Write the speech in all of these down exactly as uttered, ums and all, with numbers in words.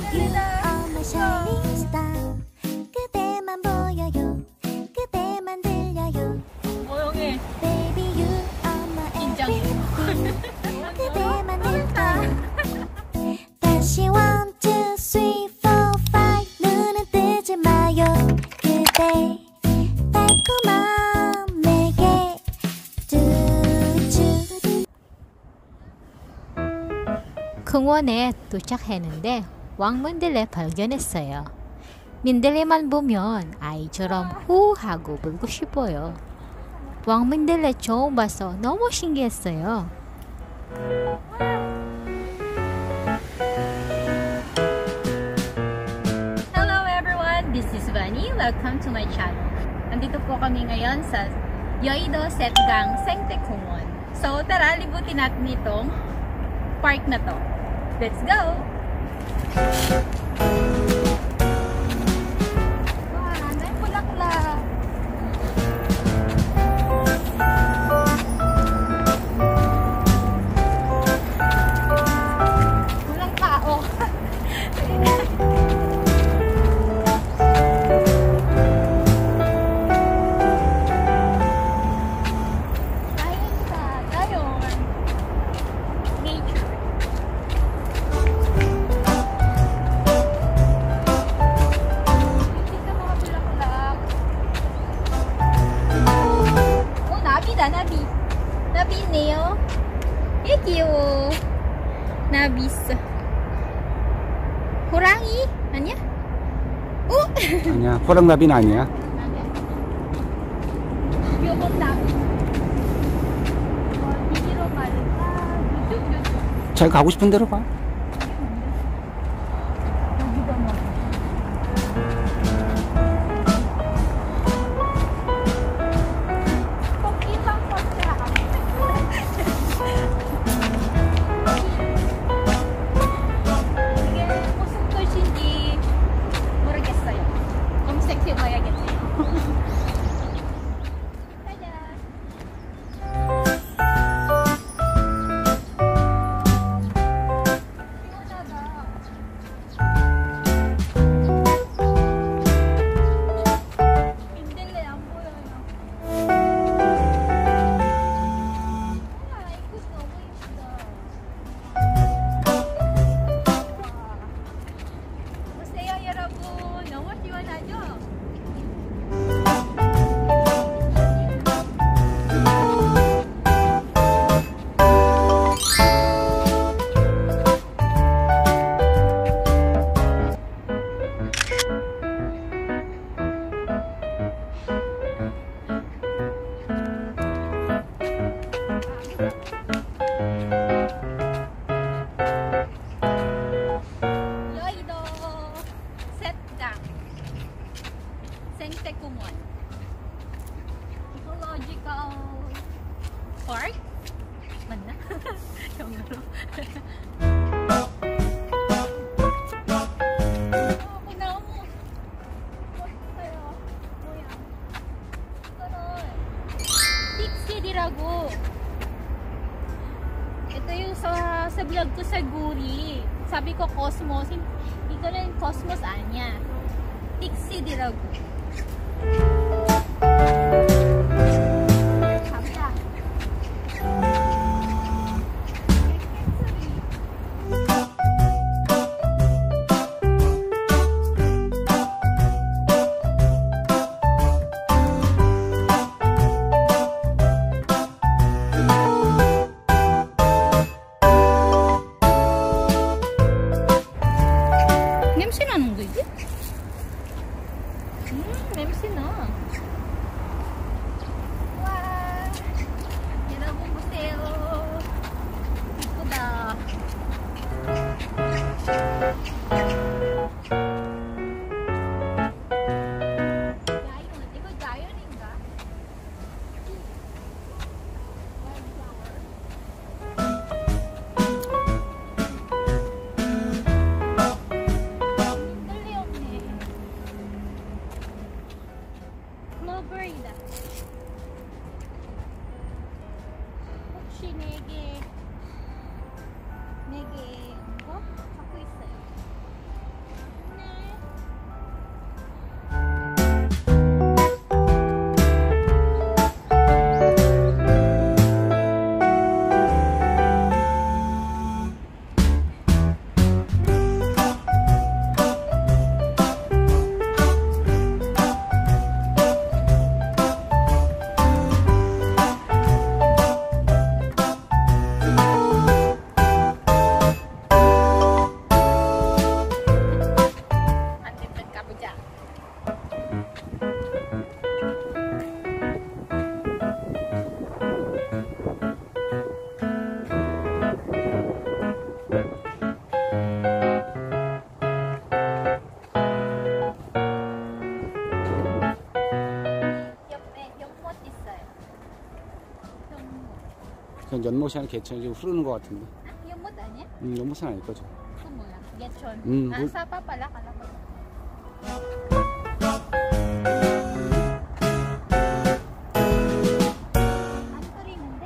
You are my shining star. 그대만 보여요. 그대만 들려요. 조용해. Baby you are my everything. 그대만 들려요. 다시 one two three four five 눈은 뜨지 마요. 그대 달콤한 내게 뚜쭈. 공원에 도착했는데 왕민들레 발견했어요. 민들레만 보면 아이처럼 후 하고 불고 싶어요. 왕민들레 처음 봐서 너무 신기했어요. Hello everyone, this is Vani. Welcome to my channel. Andito po kami ngayon sa Yeouido Setgang Sengtaekwon. So tara, libutin natin itong park na to. Let's go! Wow, may bulaklak! Walang tao. 나비 나비 있네요. 예 귀여워. 나비 있어. 호랑이 아니야? 어? 아니야, 호랑나비는 아니야. 요건 나비. 어디로 갈까? 요쪽 요쪽. 잘 가고 싶은 대로 가. 여기다 뭐. Yeouido Setgang Sengtaekwon Ecological Park? 맞나? 영어로. 어, 나무. 멋있어요. 뭐야? 이거는 픽시디라고. Ito yung sa, sa vlog ko sa Guri. Sabi ko Cosmos. I거는 Cosmos 아니야. 픽시디라고. 가보자. 냄새 나는 거 이게? 음, 냄새 나. 와, 여러분 보세요. 이쁘다. 자연, 이거 자연인가? Clover이다. 혹시 네 개, 네 개 거 갖고 있어요. 개천, 연못이 아니라 개천이 지금 흐르는 것 같은데. Yung mut niya? 음, 연못은 아닐 거죠. Ito mo lang. Getchon. 음, Ah, 물, sapa pala. Kala ko. Ano pa rin, hindi?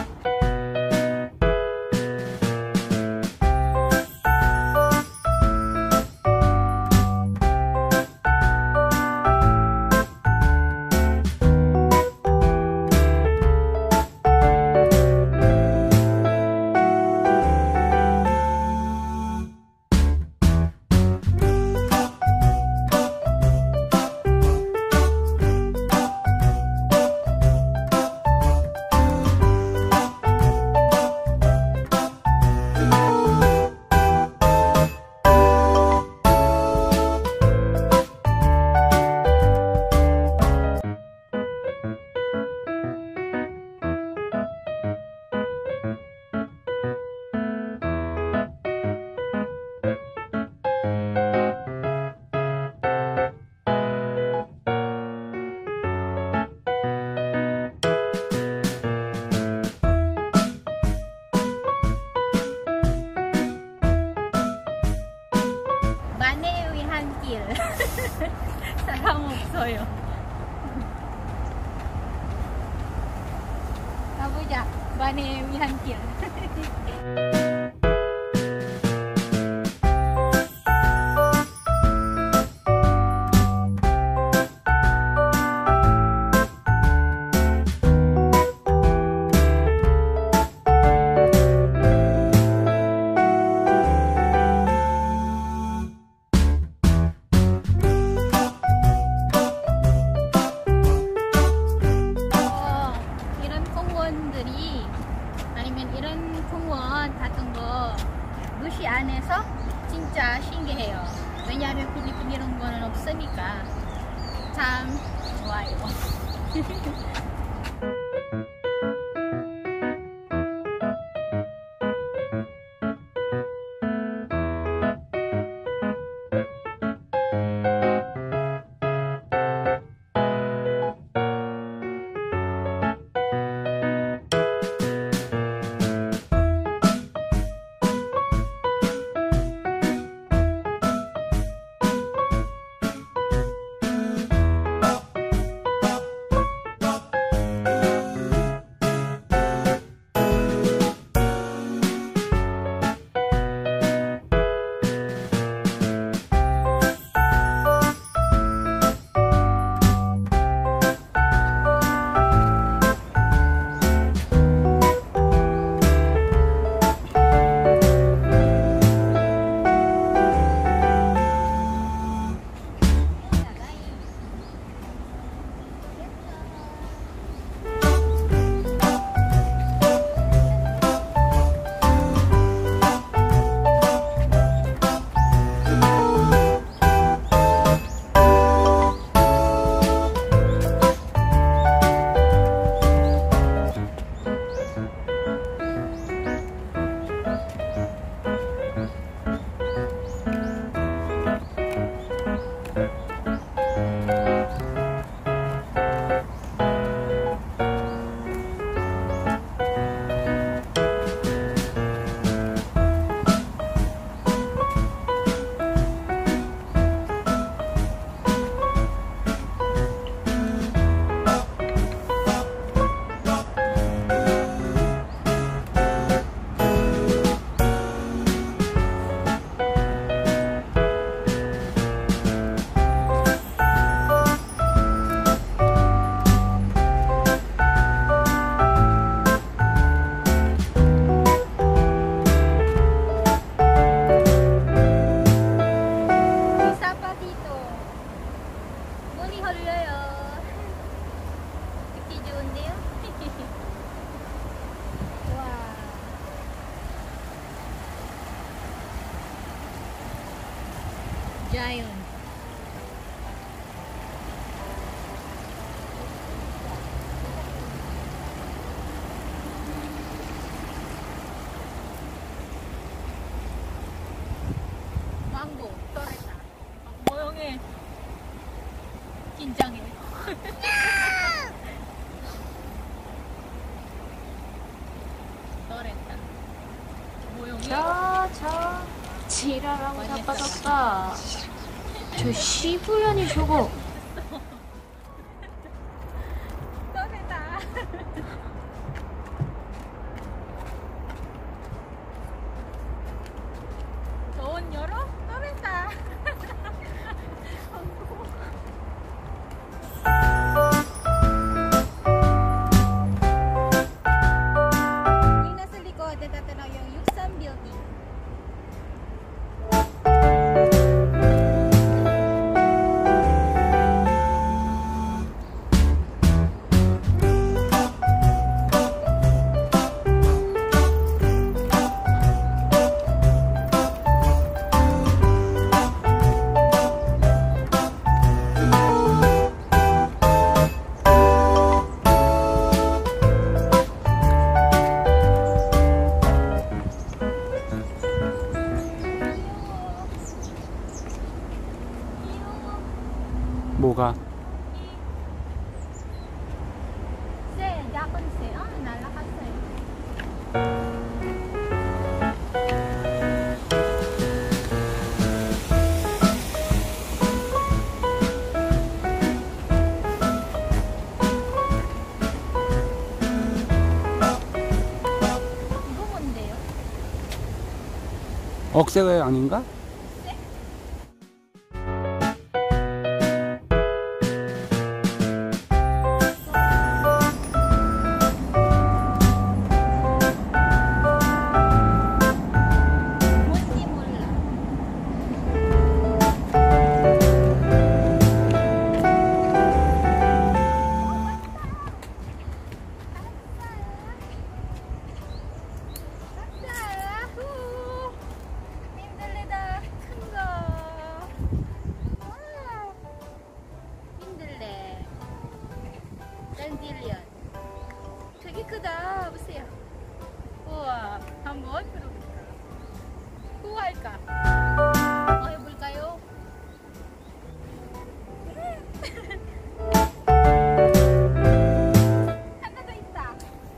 만에 위한 길. 사람 없어요. 가보자. 만에 위한 길. 아니면 이런 공원 같은 거 도시 안에서 진짜 신기해요. 왜냐하면 필리핀 이런 거는 없으니까 참 좋아요. Giant. 망고, 또레타. 모형해. 긴장해. 지랄하고 자빠졌다. 저 시부연이 저거. 떠내다. 좋은 여러 떠낸다. Yung nasa likod, natatanaw yung Yuksam Building. 뭐가? 세, 약은 세. 아, 날라갔어요. 이거 뭔데요? 억새가 아닌가? 뭔지 몰라. 아싸! 후! 민들레다. 큰 거. 와! 민들레. dandelion. 되게 크다. 보세요. 우와. 한번 들어볼까? 후할까? 어, 해볼까요? 하나 더 있다.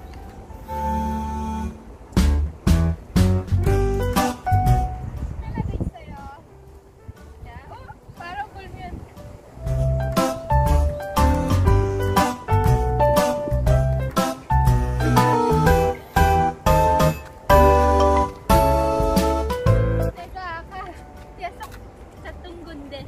하나 더 있어요. 자, 어? 바로 불면. 내가 아까 계속 sa tunggunde.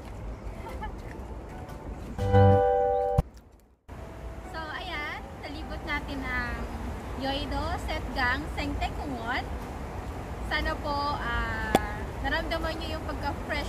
So, ayan. Nalibot natin ang Yeouido, Setgang, Sengtaekungwon. Sana po ah, naramdaman nyo yung pagka-fresh